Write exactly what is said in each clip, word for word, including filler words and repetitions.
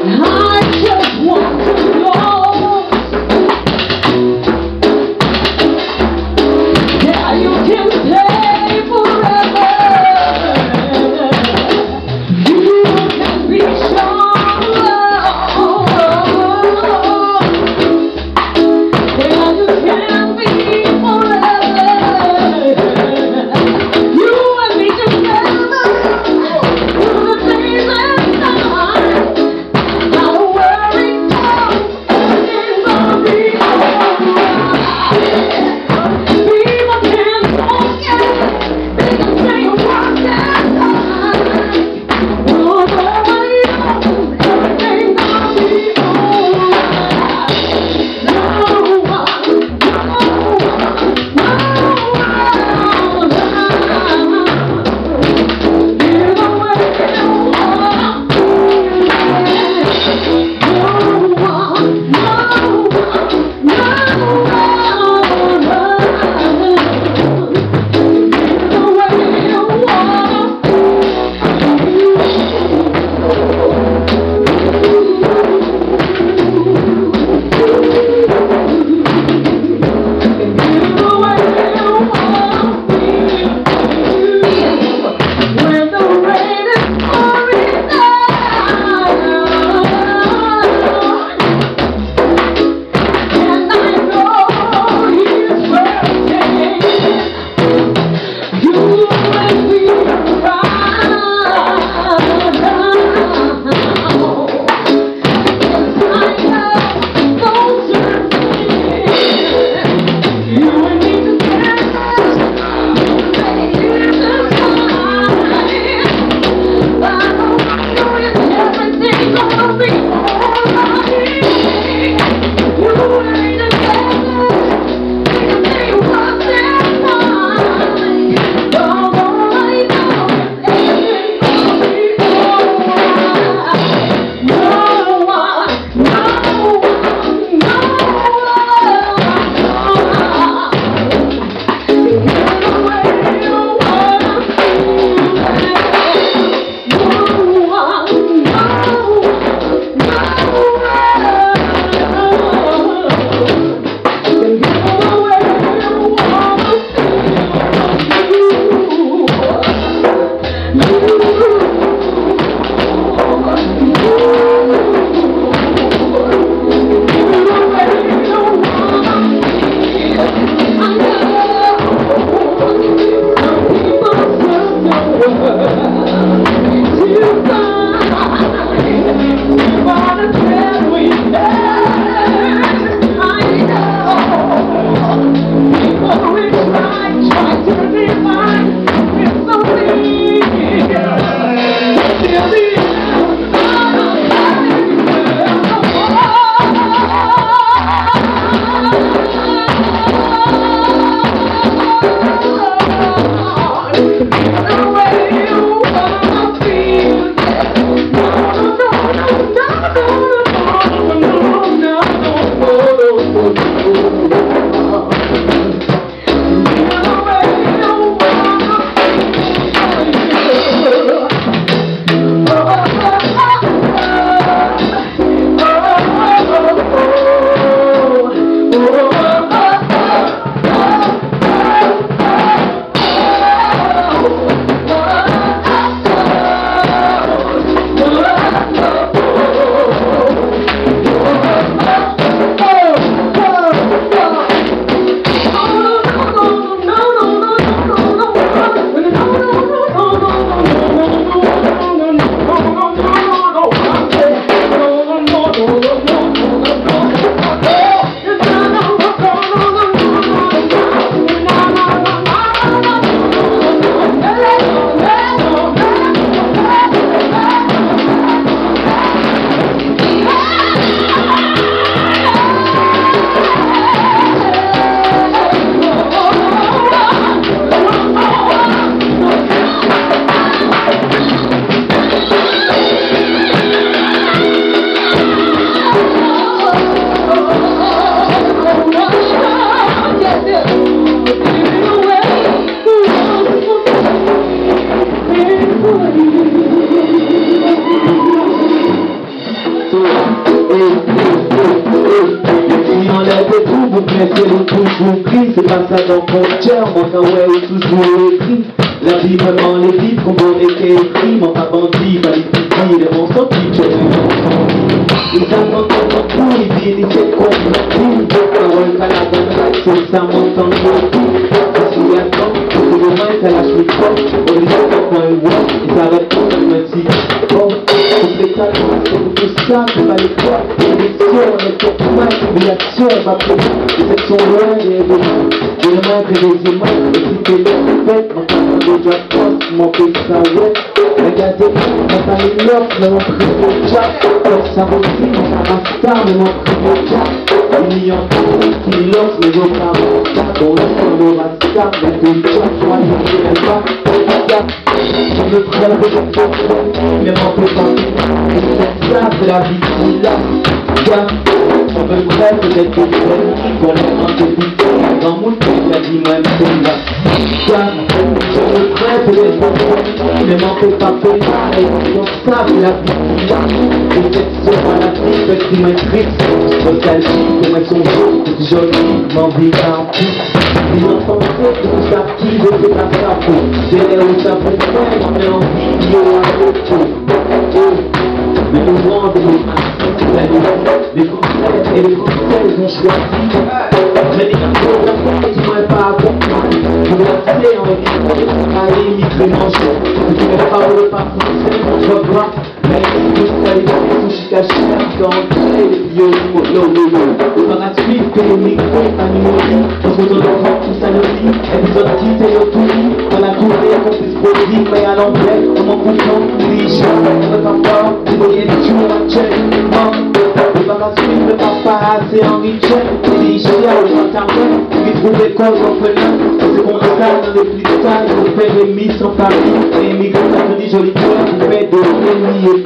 The way you Mais c'est le toujours gris, c'est pas ça dans mon cœur, mon temps ouais ou toujours écrit. La vie vraiment les vides, qu'on voit écrit, mon pas bandit, pas les petits, les bons sentis, je veux ils attendent ton coup, ils viennent, ils se comprennent. Parole qu'à la bonne c'est ça monte en beaucoup. Je suis à temps, pour le moment, ça lâche le corps. On les a dans un wall, ils s'arrêtent pour un petit bon. Toutes les talents, c'est tout ça, c'est pas les quoi. L'élection, on est pour moi, l'humiliation, on va pour moi. Les sections loin, les événements. Les mains, que les humains, et si t'es là, faites, mon temps de déjà poste, mon pays, ça ouais. Regardez, mon temps est l'offre, mais mon prix de chat. Ça vaut le prix, mon rasta, mais mon prix de chat. Il y a un peu qui l'offre, mais vos parents, on laisse mon rasta, mais pour le chat, moi, je ne dirais pas. Je me prends avec le chat, mais mon peu pas. Et c'est ça, c'est la vie qui l'a. Je me prends peut-être que je vais pour les entités. Dans mon pays, la vie, moi, c'est là. Je me prends peut-être que je mais m'en fais pas payer. Et on savent la vie qui l'a. Et cette soeur à la vie, parce qu'il m'intrigue. Nostalgie, comme elles sont jaunes, c'est joli, m'en vit un peu. Les enfants savent que tout ça qui veut, c'est pas ça pour. J'ai l'air où ça peut faire, on est en vidéo à retour. Mais nous vendons les conseils et les conseils ont choisi. Mais les conseils qui m'ont pas accompli. Je vais rester en équipe, aller micro-manger. Je ne vais pas rouler par français, mon job rap. Mais je serai les sushis cachés, quand les violons, lo lo lo. Le parasuite, que les micros, animaux, on se retrouve dans tout ça le lit. Épisode qui t'est au tout lit. Dans la tournée, on se produit, mais à l'anglais, on m'en comprend. Les gens, on ne va pas, vous voyez les jours à check. Le parasuite, le papa, c'est Henri Check. Les chiens, le internet, ils trouvent des causes orphelins. C'est qu'on installe dans les freestyles, on fait des miss en Paris. Les migrants, ça te dit joli cœur, on fait des ennemis et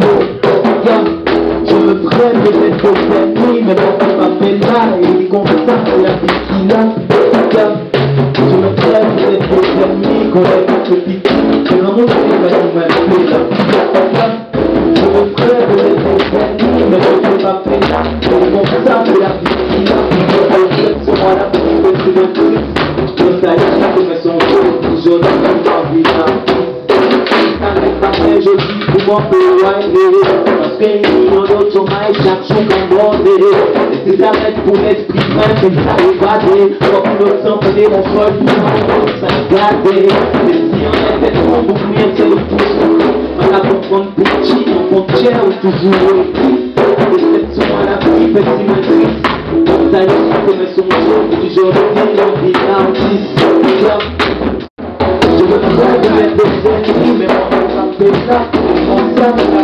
je me prête peut-être pour cette nuit, mais bon, c'est pas fait là, et les confessants, c'est la vie qui l'a. Je me prête peut-être pour cette nuit, qu'on est pas ce pipi, c'est vraiment ce qui va nous mettre là. Je me prête peut-être pour cette nuit, mais bon, c'est pas fait là, et les confessants, c'est la vie qui l'a. Je me prête là, pour c'est le truc, je sais que mais son jour, je ne sais pas vivre. Je dis pour moi que parce que les millions d'autres chômage chaque jour qu'on bordé. Et c'est ça mettre pour l'esprit même, c'est ça évadé. Quand une autre s'en faisait mon choix, ça gâté. Et si on était trop beaucoup mieux, c'est le pouce. On a comprendre petit, on compte cher ou toujours écrit. Et cette souvent à la vie, fait si me triste. Comme ça, je connais son jour, toujours dit, on vit l'artiste. Je me prends de mettre des ennemis, mais moi, c'est ça, on s'en